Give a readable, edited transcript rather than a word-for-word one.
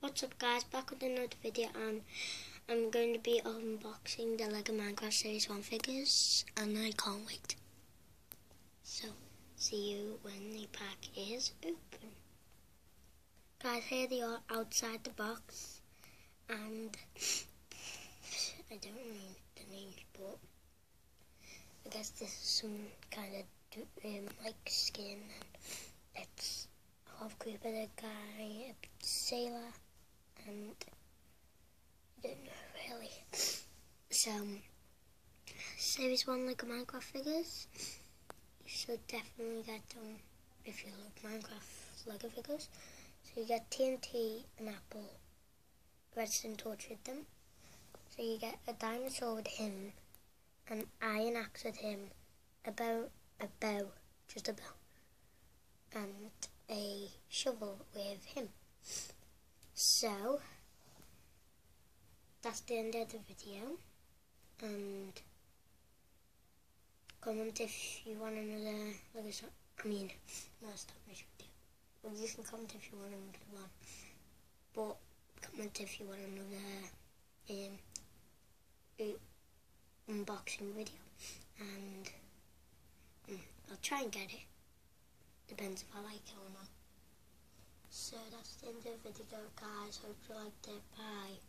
What's up guys, back with another video, and I'm going to be unboxing the LEGO Minecraft Series 1 figures and I can't wait. So, see you when the pack is open. Guys, here they are outside the box, and I don't know the names, but I guess this is some kind of like skin, and it's Half Creeper, the guy, a sailor, and I don't know really. So, Series 1 LEGO Minecraft figures, you should definitely get them if you love Minecraft LEGO figures. So you get TNT, an apple, redstone torch with them. So you get a dinosaur with him, an iron axe with him, a bow, just a bow, and a shovel with him. So that's the end of the video, and comment if you want another stop this video. Well, you can comment if you want another one, but comment if you want another unboxing video, and I'll try and get it. Depends if I like it or not. So that's the end of the video guys, hope you liked it, bye.